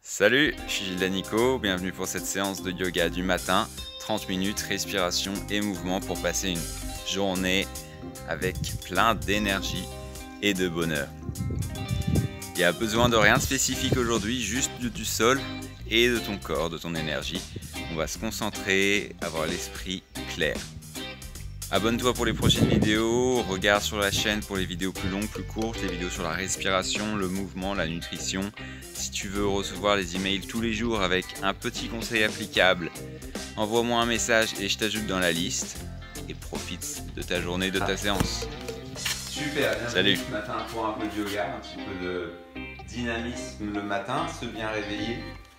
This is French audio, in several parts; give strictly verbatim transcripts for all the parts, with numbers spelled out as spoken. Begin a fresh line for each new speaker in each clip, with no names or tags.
Salut, je suis Gilles Danico, bienvenue pour cette séance de yoga du matin, trente minutes, respiration et mouvement pour passer une journée avec plein d'énergie et de bonheur. Il n'y a besoin de rien de spécifique aujourd'hui, juste du sol et de ton corps, de ton énergie. On va se concentrer, avoir l'esprit clair. Abonne-toi pour les prochaines vidéos, regarde sur la chaîne pour les vidéos plus longues, plus courtes, les vidéos sur la respiration, le mouvement, la nutrition. Si tu veux recevoir les emails tous les jours avec un petit conseil applicable, envoie-moi un message et je t'ajoute dans la liste. Et profite de ta journée, de ta ah. séance.
Super, bienvenue
Salut.
Ce matin pour un peu de yoga, un petit peu de dynamisme le matin, se bien réveiller.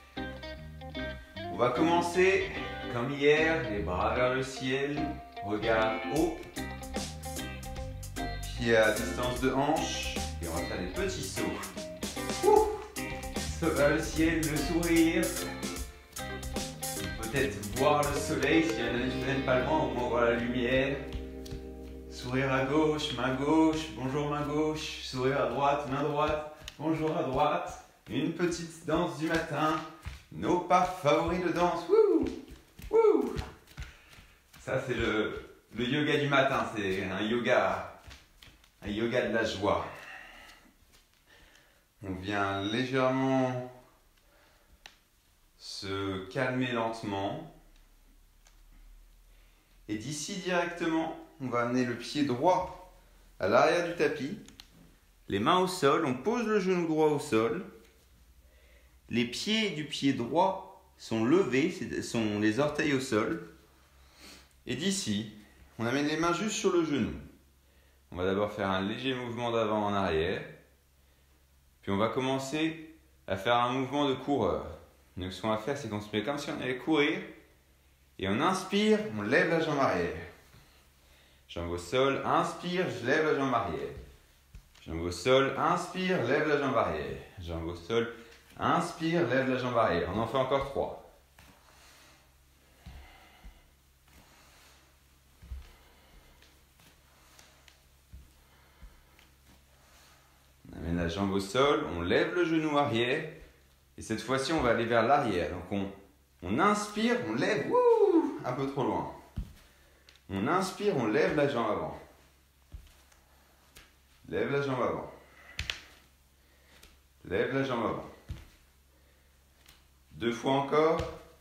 On va commencer comme hier, les bras vers le ciel. Regard haut, pied à distance de hanche, et on va faire des petits sauts. Ouh, saut vers le ciel, le sourire. Peut-être voir le soleil s'il y en a qui ne viennent pas loin, au moins voir la lumière. Sourire à gauche, main gauche, bonjour main gauche. Sourire à droite, main droite, bonjour à droite. Une petite danse du matin, nos pas favoris de danse. Wouh, wouh. Ça, c'est le, le yoga du matin, c'est un yoga, un yoga de la joie. On vient légèrement se calmer lentement. Et d'ici directement, on va amener le pied droit à l'arrière du tapis. Les mains au sol, on pose le genou droit au sol. Les pieds du pied droit sont levés, sont les orteils au sol. Et d'ici, on amène les mains juste sur le genou. On va d'abord faire un léger mouvement d'avant en arrière. Puis on va commencer à faire un mouvement de coureur. Donc ce qu'on va faire, c'est qu'on se met comme si on allait courir. Et on inspire, on lève la jambe arrière. Jambe au sol, inspire, je lève la jambe arrière. Jambe au sol, inspire, lève la jambe arrière. Jambe au sol, inspire, lève la jambe arrière. On en fait encore trois. La jambe au sol, on lève le genou arrière et cette fois-ci on va aller vers l'arrière. Donc on, on inspire, on lève, wouh, un peu trop loin. On inspire, on lève la jambe avant. Lève la jambe avant. Lève la jambe avant. Deux fois encore.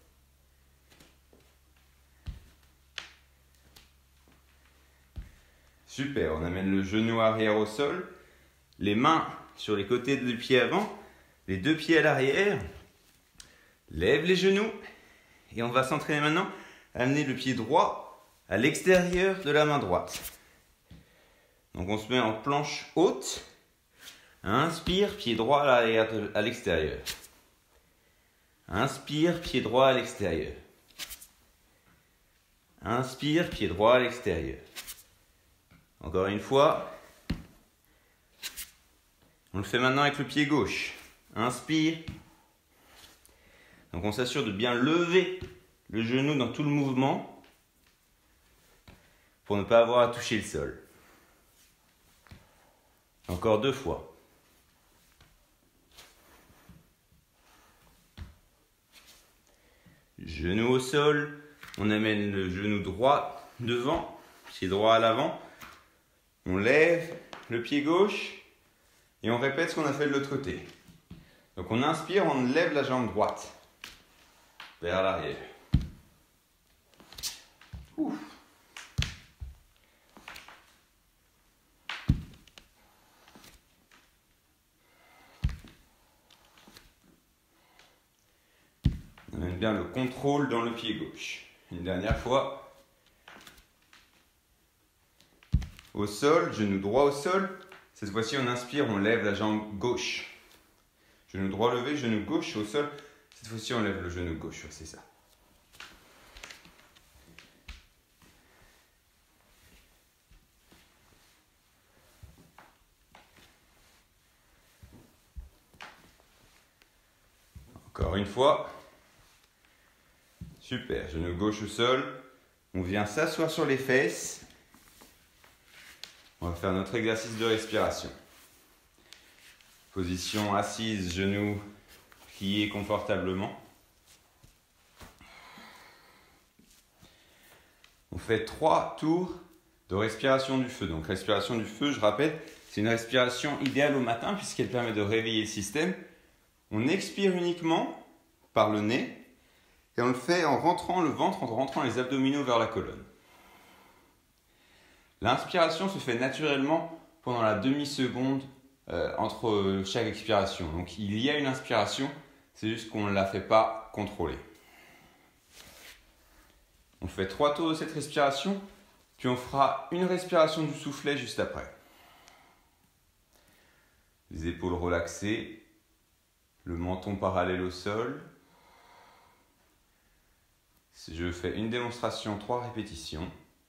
Super, on amène le genou arrière au sol. Les mains sur les côtés du pied avant, les deux pieds à l'arrière. Lève les genoux et on va s'entraîner maintenant à amener le pied droit à l'extérieur de la main droite. Donc on se met en planche haute. Inspire, pied droit à l'arrière, à l'extérieur. Inspire, pied droit à l'extérieur. Inspire, pied droit à l'extérieur. Encore une fois. On le fait maintenant avec le pied gauche. Inspire. Donc on s'assure de bien lever le genou dans tout le mouvement pour ne pas avoir à toucher le sol. Encore deux fois. Genou au sol. On amène le genou droit devant, pied droit à l'avant. On lève le pied gauche. Et on répète ce qu'on a fait de l'autre côté. Donc on inspire, on lève la jambe droite vers l'arrière. Ouf. On amène bien le contrôle dans le pied gauche. Une dernière fois. Au sol, genou droit au sol. Cette fois-ci, on inspire, on lève la jambe gauche. Genou droit levé, genou gauche au sol. Cette fois-ci, on lève le genou gauche, c'est ça. Encore une fois. Super, genou gauche au sol. On vient s'asseoir sur les fesses. On va faire notre exercice de respiration. Position assise, genoux pliez confortablement. On fait trois tours de respiration du feu. Donc respiration du feu, je rappelle, c'est une respiration idéale au matin puisqu'elle permet de réveiller le système. On expire uniquement par le nez et on le fait en rentrant le ventre, en rentrant les abdominaux vers la colonne. L'inspiration se fait naturellement pendant la demi-seconde euh, entre chaque expiration. Donc il y a une inspiration, c'est juste qu'on ne la fait pas contrôler. On fait trois tours de cette respiration, puis on fera une respiration du soufflet juste après. Les épaules relaxées, le menton parallèle au sol. Je fais une démonstration, trois répétitions.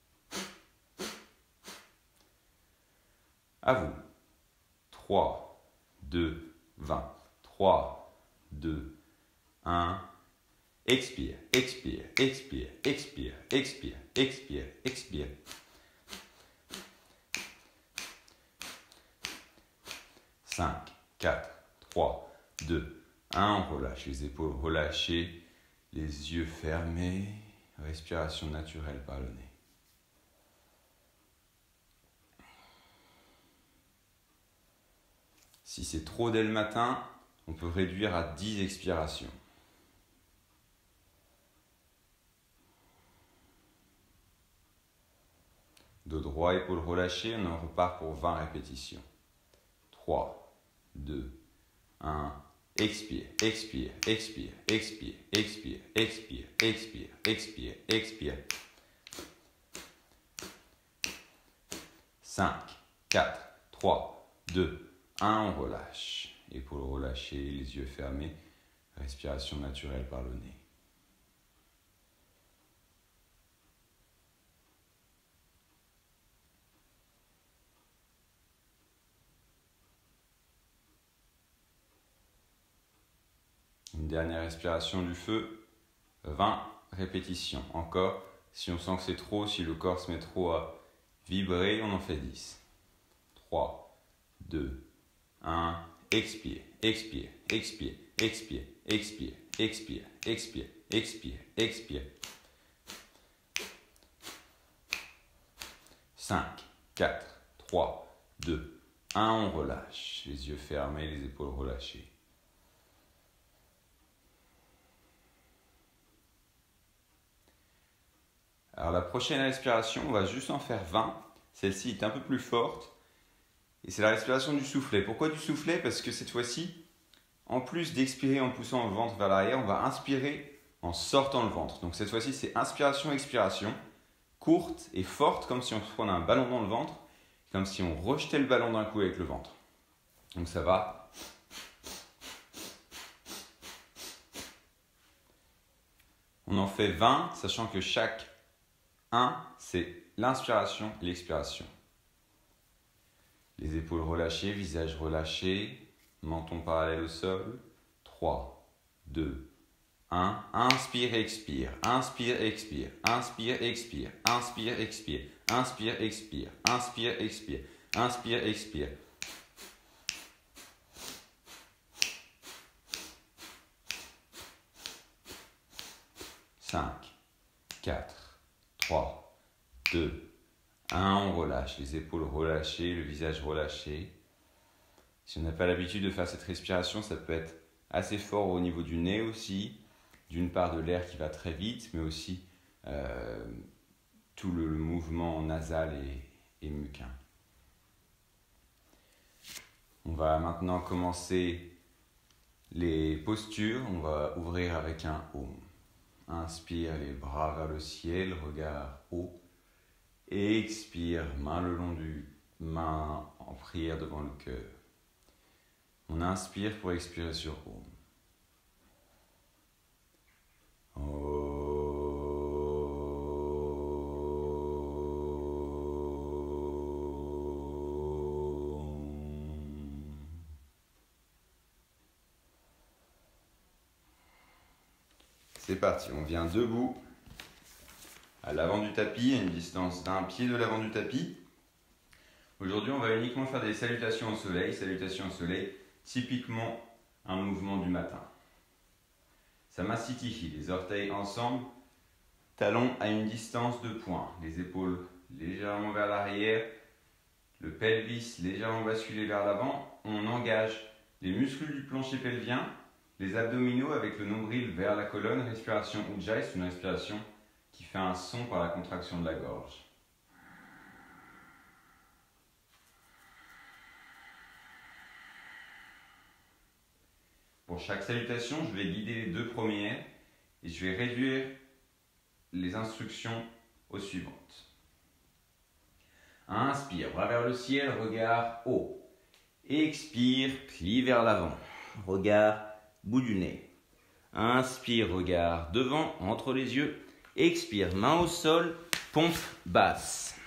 À vous. trois, deux, vingt. trois, deux, un. Expire, expire, expire, expire, expire, expire, expire. cinq, quatre, trois, deux, un. On relâche les épaules relâchées, les yeux fermés. Respiration naturelle par le nez. Si c'est trop dès le matin, on peut réduire à dix expirations. Dos droit, épaules relâchées, on en repart pour vingt répétitions. trois, deux, un. Expire, expire, expire, expire, expire, expire, expire, expire, expire. cinq, quatre, trois, deux, un. On relâche. Épaules relâchées, les yeux fermés. Respiration naturelle par le nez. Une dernière respiration du feu, vingt répétitions. Encore, si on sent que c'est trop, si le corps se met trop à vibrer, on en fait dix. trois, deux, un. Expire, expire, expire, expire, expire, expire, expire, expire, expire. cinq, quatre, trois, deux, un. On relâche. Les yeux fermés, les épaules relâchées. Alors la prochaine respiration, on va juste en faire vingt. Celle-ci est un peu plus forte. Et c'est la respiration du soufflet. Pourquoi du soufflet? Parce que cette fois-ci, en plus d'expirer en poussant le ventre vers l'arrière, on va inspirer en sortant le ventre. Donc cette fois-ci, c'est inspiration, expiration, courte et forte, comme si on prenait un ballon dans le ventre, comme si on rejetait le ballon d'un coup avec le ventre. Donc ça va. On en fait vingt, sachant que chaque un, c'est l'inspiration et l'expiration. Les épaules relâchées, visage relâché, menton parallèle au sol. trois, deux, un. Inspire, expire. Inspire, expire. Inspire, expire. Inspire, expire. Inspire, expire. Inspire, expire. Inspire, expire. cinq, quatre, trois, deux, un. On relâche. Les épaules relâchées, le visage relâché. Si on n'a pas l'habitude de faire cette respiration, ça peut être assez fort au niveau du nez aussi. D'une part de l'air qui va très vite, mais aussi euh, tout le, le mouvement nasal et, et muquin. On va maintenant commencer les postures. On va ouvrir avec un Om. Inspire, les bras vers le ciel, regard haut. Expire, main le long du main en prière devant le cœur. On inspire pour expirer sur Om. C'est parti, on vient debout à l'avant du tapis, à une distance d'un pied de l'avant du tapis. Aujourd'hui, on va uniquement faire des salutations au soleil. Salutations au soleil, typiquement un mouvement du matin. Samasthiti, les orteils ensemble, talons à une distance de poing, les épaules légèrement vers l'arrière, le pelvis légèrement basculé vers l'avant. On engage les muscles du plancher pelvien, les abdominaux avec le nombril vers la colonne. Respiration Ujjayi, c'est une respiration qui fait un son par la contraction de la gorge. Pour chaque salutation, je vais guider les deux premières et je vais réduire les instructions aux suivantes. Inspire, bras vers le ciel, regard haut. Expire, plie vers l'avant, regard bout du nez. Inspire, regard devant, entre les yeux. Expire, main au sol, pompe basse.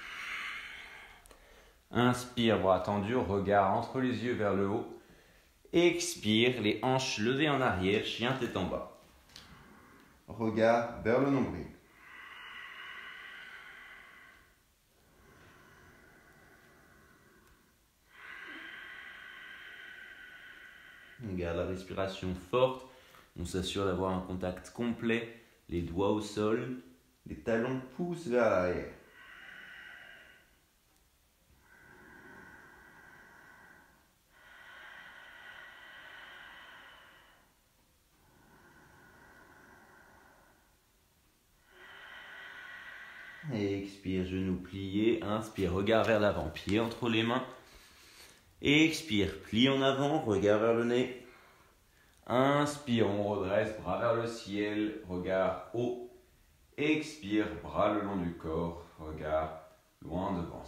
Inspire, bras tendus, regard entre les yeux vers le haut. Expire, les hanches levées en arrière, chien tête en bas. Regard vers le nombril. On garde la respiration forte, on s'assure d'avoir un contact complet, les doigts au sol, les talons poussent vers l'arrière. Et expire, genoux pliés, inspire, regard vers l'avant, pied entre les mains. Expire, plie en avant, regard vers le nez. Inspire, on redresse, bras vers le ciel, regard haut. Expire, bras le long du corps, regard loin devant.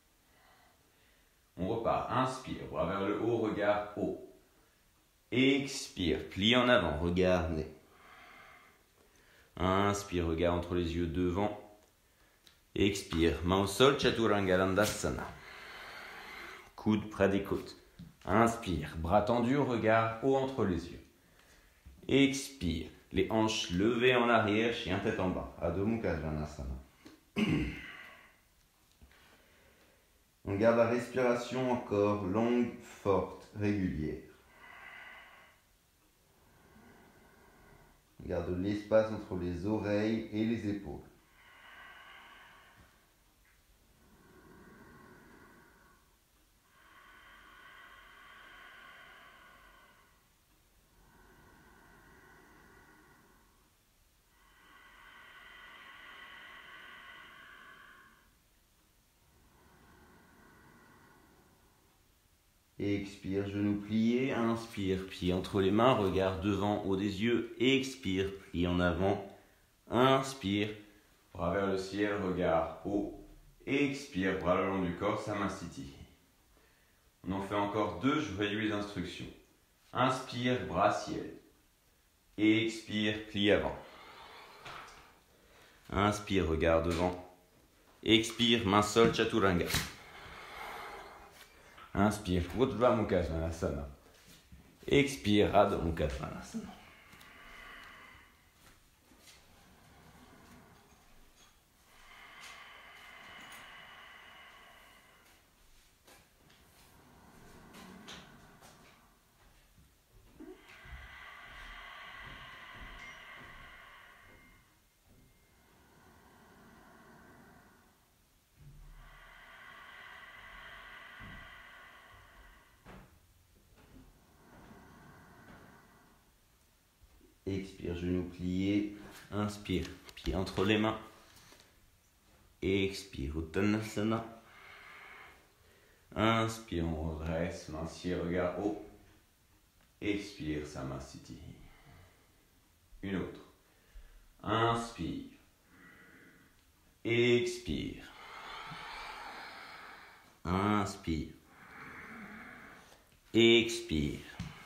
On repart, inspire, bras vers le haut, regard haut. Expire, plie en avant, regard nez. Inspire, regard entre les yeux devant. Expire, main au sol, Chaturanga Dandasana. Coude près des côtes. Inspire, bras tendus, regard haut entre les yeux. Expire, les hanches levées en arrière, chien tête en bas. Adho Mukha Svanasana. On garde la respiration encore longue, forte, régulière. On garde l'espace entre les oreilles et les épaules. Expire, genoux pliés, inspire, pied entre les mains, regard devant, haut des yeux, expire, plie en avant, inspire, bras vers le ciel, regard haut, expire, bras le long du corps, Samasthiti. On en fait encore deux, je réduis les instructions. Inspire, bras ciel, expire, plie avant. Inspire, regard devant, expire, main sol, Chaturanga. Inspire, Urdhva Mukha Svanasana. Expire, Adho Mukha Svanasana. Expire, genoux pliés. Inspire, pied entre les mains. Expire, Uttanasana. Inspire, on redresse, main ciel, regard haut. Expire, Samasthiti. Une autre. Inspire. Expire. Inspire. Expire.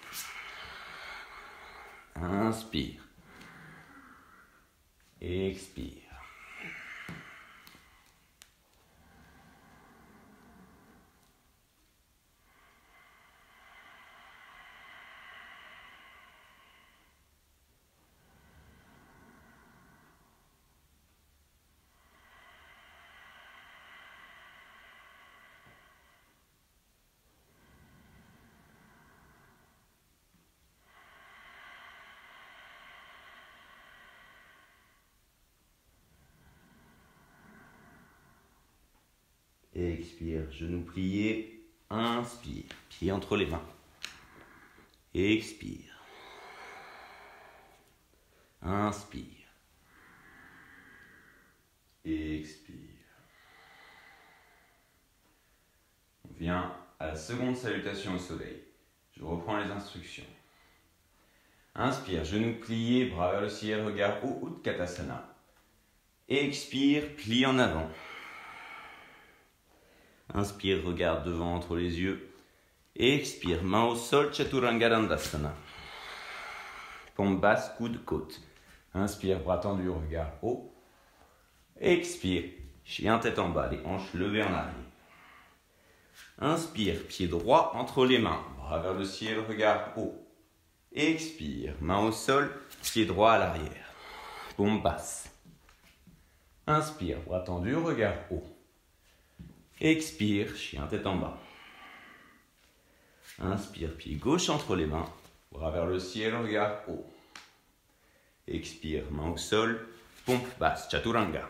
Inspire. Expire. Expire, genou plié. Inspire, pied entre les mains. Expire. Inspire. Expire. On vient à la seconde salutation au soleil. Je reprends les instructions. Inspire, genou plié, bras vers le ciel, regard haut, Utkatasana. Expire, plie en avant. Inspire, regard devant entre les yeux. Expire, main au sol, Chaturanga Dandasana. Pompe basse, coude, côte. Inspire, bras tendus, regard haut. Expire, chien tête en bas, les hanches levées en arrière. Inspire, pied droit entre les mains, bras vers le ciel, regard haut. Expire, main au sol, pied droit à l'arrière. Pompe basse. Inspire, bras tendus, regard haut. Expire, chien tête en bas. Inspire, pied gauche entre les mains, bras vers le ciel, regard haut. Expire, main au sol, pompe basse, Chaturanga.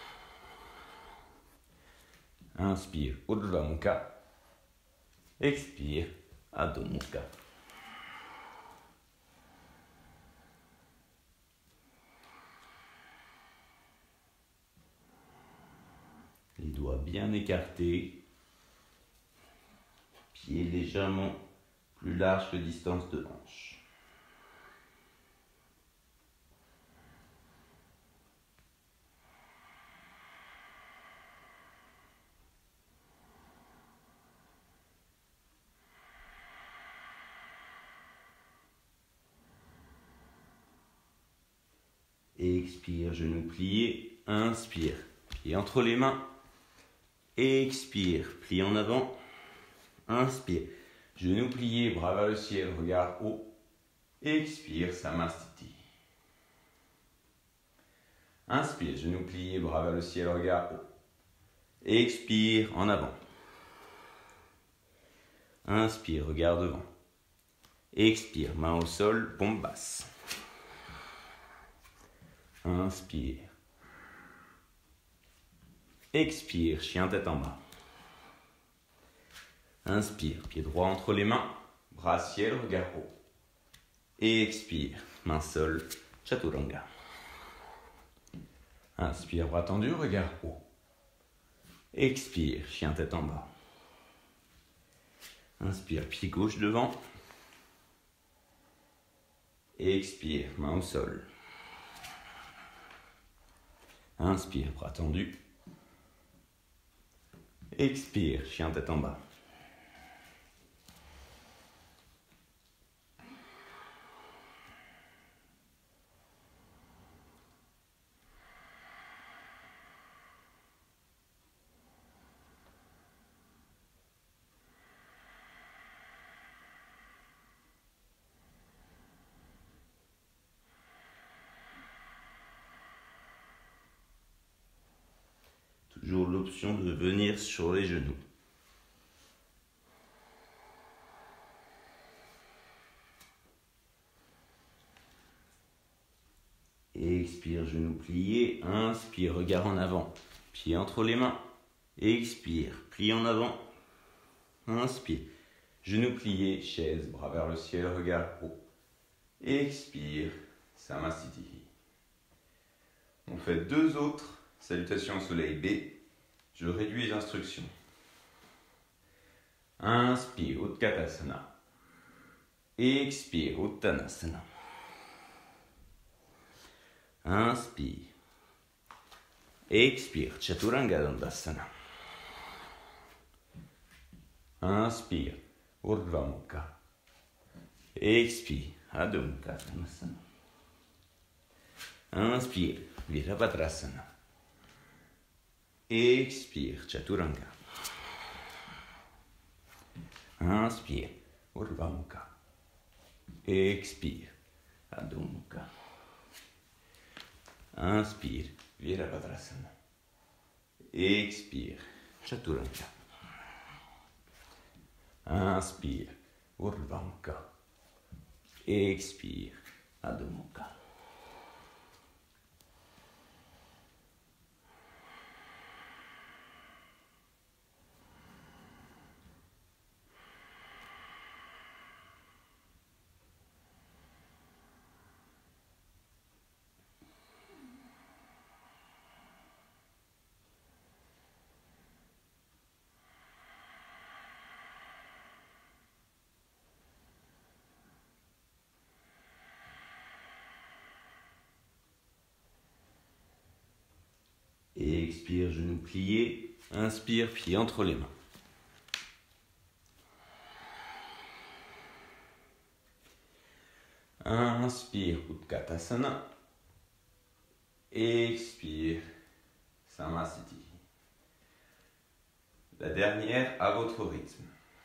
Inspire, Urdhva Mukha. Expire, Adho Mukha. Les doigts bien écartés. Pieds légèrement plus larges que distance de hanche. Expire, genou plié. Inspire, pied entre les mains. Expire, plie en avant. Inspire, genou plié, bras vers le ciel, regard haut. Expire, Samastiti. Inspire, genou plié, bras vers le ciel, regard haut. Expire, en avant. Inspire, regard devant. Expire, main au sol, pompe basse. Inspire. Expire, chien tête en bas. Inspire, pied droit entre les mains, bras ciel, regard haut. Expire, main sol, Chaturanga. Inspire, bras tendu, regard haut. Expire, chien tête en bas. Inspire, pied gauche devant. Expire, main au sol. Inspire, bras tendu. Expire, chien tête en bas. Toujours l'option de venir sur les genoux. Expire, genou plié. Inspire, regard en avant. Pied entre les mains. Expire, plie en avant. Inspire, genou plié, chaise, bras vers le ciel, regard haut. Expire, Samastiti. On fait deux autres salutations au soleil B. Je réduis les instructions. Inspire, Utkatasana. Expire, Uttanasana. Inspire. Expire, Chaturanga Dandasana. Inspire, Urdhva Mukha. Expire, Adho Mukha Svanasana. Inspire, Virabhadrasana. Expire, Chaturanga. Inspire, Urdhva Mukha. Expire, Adho Mukha. Inspire, Virabhadrasana. Expire, Chaturanga. Inspire, Urdhva Mukha. Expire, Adho Mukha. expire, genoux pliés. Inspire, pied entre les mains. Inspire, Utkatasana. Expire, Samasthiti. La dernière à votre rythme.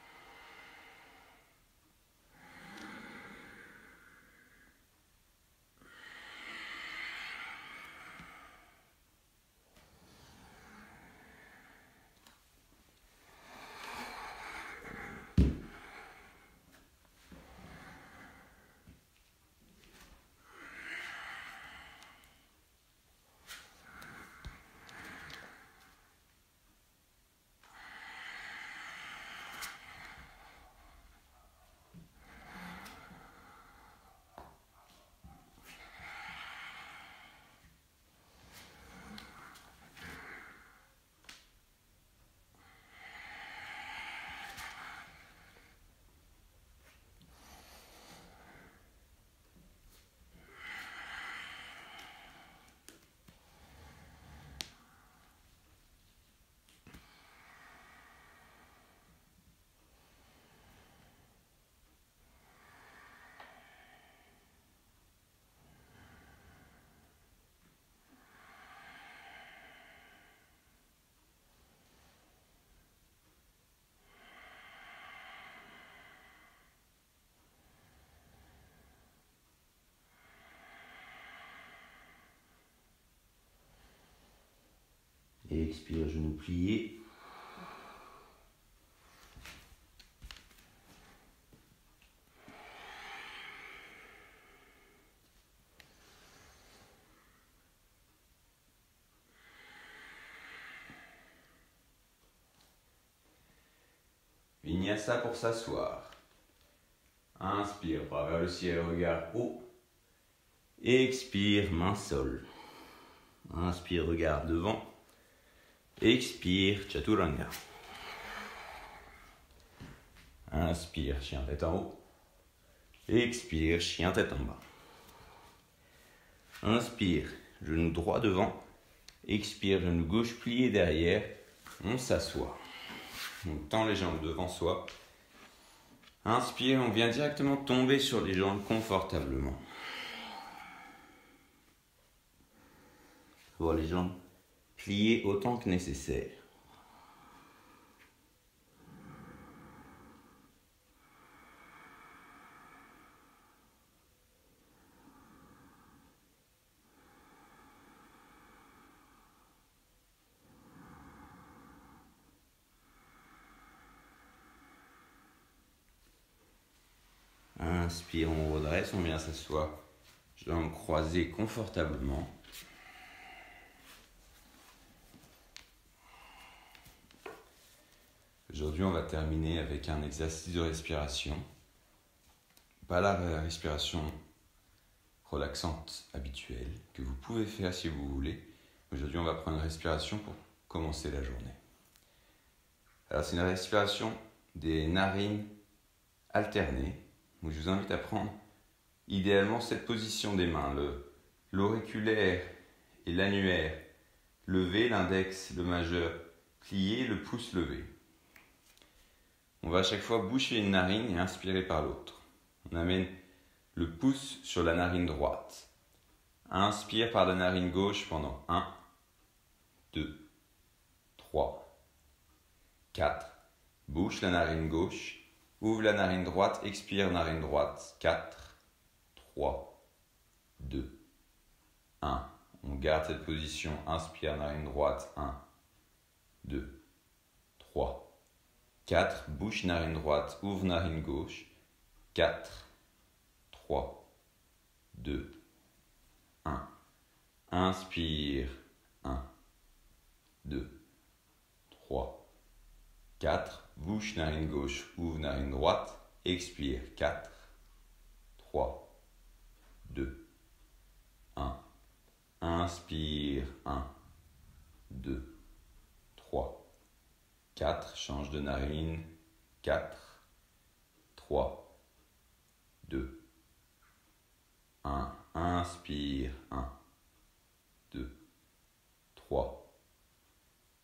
Et expire, genoux pliés. Vinyasa pour s'asseoir. Inspire, bras vers le ciel, regard haut. Expire, main sol. Inspire, regard devant. Expire, Chaturanga. Inspire, chien tête en haut. Expire, chien tête en bas. Inspire, genou droit devant. Expire, genou gauche plié derrière. On s'assoit. On tend les jambes devant soi. Inspire, on vient directement tomber sur les jambes confortablement. Voir les jambes pliées autant que nécessaire. Inspire, on redresse, on vient s'asseoir. Jambes croisées confortablement. Aujourd'hui, on va terminer avec un exercice de respiration. Pas la respiration relaxante habituelle que vous pouvez faire si vous voulez. Aujourd'hui, on va prendre une respiration pour commencer la journée. Alors, c'est une respiration des narines alternées. Donc, je vous invite à prendre idéalement cette position des mains, le, l'auriculaire et l'annulaire levé, l'index, le majeur plié, le pouce levé. On va à chaque fois boucher une narine et inspirer par l'autre. On amène le pouce sur la narine droite. Inspire par la narine gauche pendant un, deux, trois, quatre. Bouche la narine gauche. Ouvre la narine droite, expire narine droite. quatre, trois, deux, un. On garde cette position. Inspire narine droite. un, deux, trois, quatre. Bouche narine droite, ouvre narine gauche. quatre, trois, deux, un. Inspire. un, deux, trois, quatre. Bouche, narine gauche, ouvre, narine droite, expire, quatre, trois, deux, un. Inspire, un, deux, trois, quatre. Change de narine, quatre, trois, deux, un. Inspire, un, deux, trois,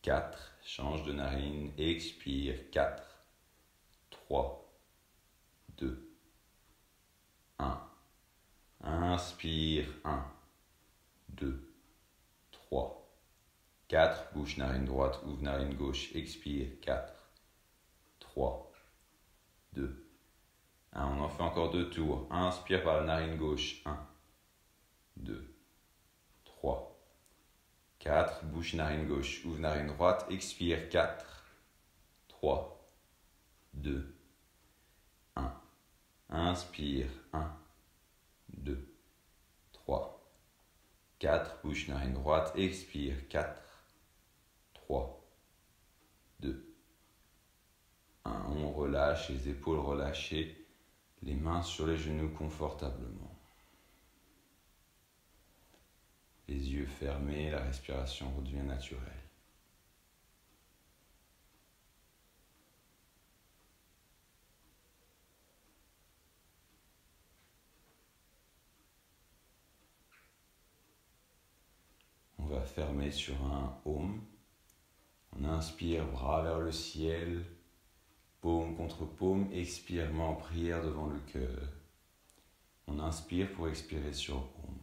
quatre. Change de narine, expire, quatre, trois, deux, un. Inspire, un, deux, trois, quatre. Bouche, narine droite, ouvre narine gauche, expire, quatre, trois, deux, un. On en fait encore deux tours. Inspire par la narine gauche, un, deux, trois, quatre, bouche, narine gauche, ouvre narine droite, expire, quatre, trois, deux, un. Inspire, un, deux, trois, quatre, bouche, narine droite, expire, quatre, trois, deux, un. On relâche, les épaules relâchées, les mains sur les genoux confortablement. Les yeux fermés, la respiration redevient naturelle. On va fermer sur un Om. On inspire, bras vers le ciel, paume contre paume, expire, main en prière devant le cœur. On inspire pour expirer sur Om.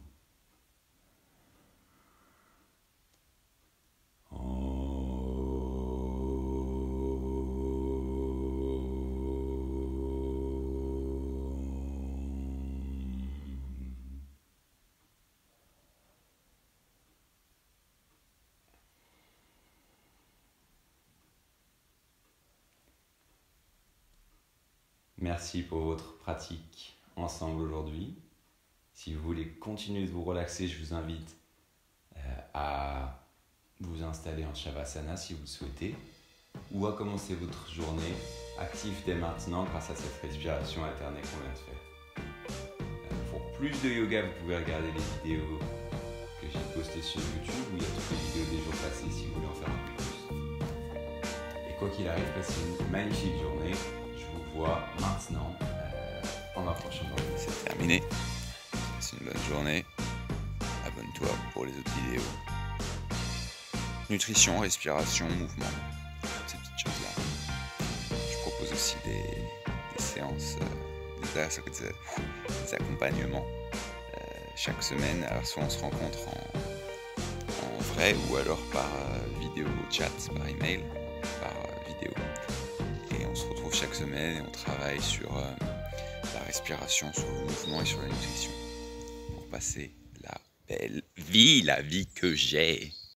Merci pour votre pratique ensemble aujourd'hui. Si vous voulez continuer de vous relaxer, je vous invite euh, à vous installer en Shavasana si vous le souhaitez, ou à commencer votre journée active dès maintenant grâce à cette respiration alternée qu'on vient de faire. Euh, pour plus de yoga, vous pouvez regarder les vidéos que j'ai postées sur YouTube, où il y a toutes les vidéos des jours passés si vous voulez en faire un peu plus. Et quoi qu'il arrive, passez une magnifique journée. Je vous vois maintenant euh, en ma prochaine journée.
C'est terminé. C'est une bonne journée. Abonne-toi pour les autres vidéos. Nutrition, respiration, mouvement, ces petites choses-là. Je propose aussi des, des séances, euh, des, des accompagnements euh, chaque semaine. Alors soit on se rencontre en, en vrai ou alors par euh, vidéo chat, par email, par euh, vidéo. Et on se retrouve chaque semaine et on travaille sur euh, la respiration, sur le mouvement et sur la nutrition pour passer la belle vie, la vie que j'ai.